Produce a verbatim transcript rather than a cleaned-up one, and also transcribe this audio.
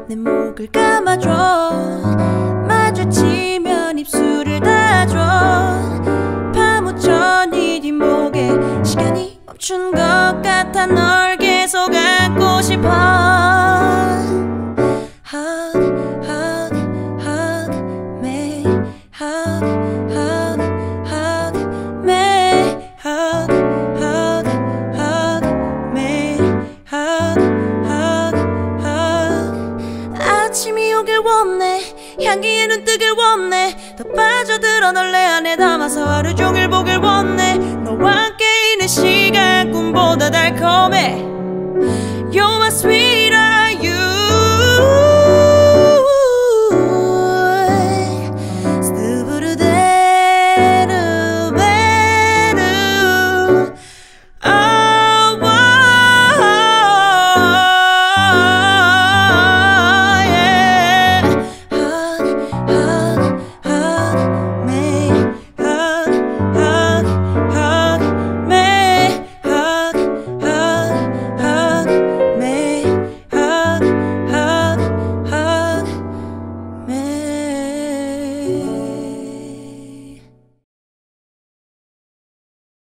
내 목을 감아줘. 마주치면 입술을 닫아줘. 파묻혀 네 뒷목에 시간이 멈춘 것 같아 널 계속 안고 싶어. Hug, hug, hug me. Hug, hug, hug me. Hug, hug, hug me. Hug, hug, hug. 아침이 오길 원해. 향기에 눈 뜨길 원해. 더 빠져들어 널 내 안에 담아서 하루 종일 보길 원해. 너와 함께 있는 시간 꿈보다 달콤해. You're my sweet